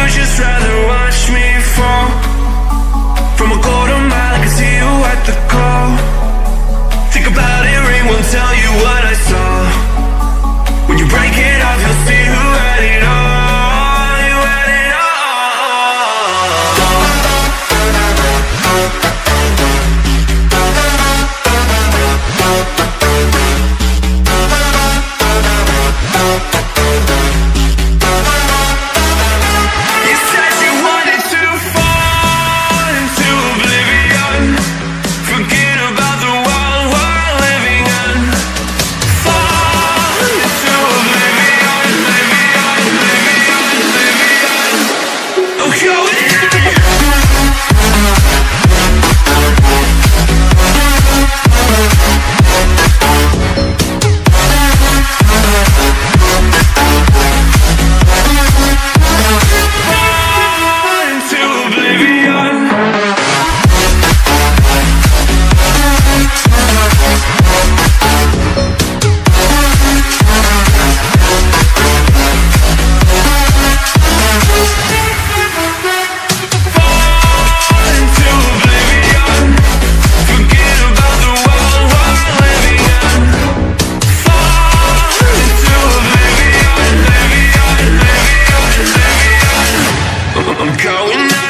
just rather watch me fall. From a quarter mile, I can see you at the call. Think about it, ring won't tell you what I saw. When you break it off, you'll see who had it all. You had it all. You said you wanted to fall into oblivion. Forget about the world we're living in. Fall into oblivion, oblivion, oblivion, oblivion. I'm going in. I'm going in.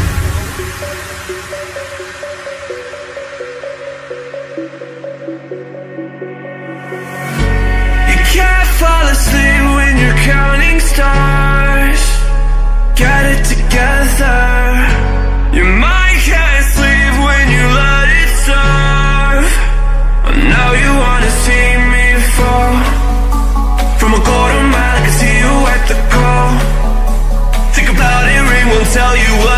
You can't fall asleep when you're counting stars. Get it together. Your mind can't sleep when you let it serve. I know you wanna see me fall. From a quarter mile, I can see you at the call. Think about it, ring won't tell you what